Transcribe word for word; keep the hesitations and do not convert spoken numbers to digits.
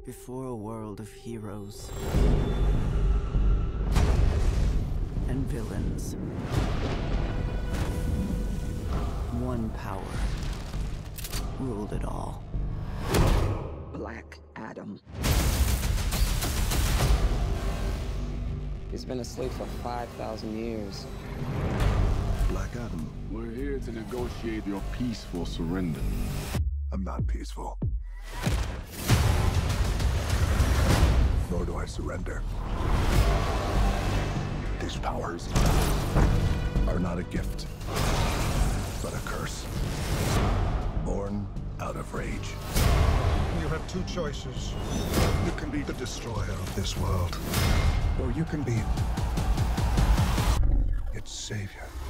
Before a world of heroes and villains, one power ruled it all. Black Adam. He's been asleep for five thousand years. Black Adam. We're here to negotiate your peaceful surrender. I'm not peaceful. Nor do I surrender. These powers are not a gift, but a curse. Born out of rage. You have two choices. You can be the destroyer of this world, or you can be its savior.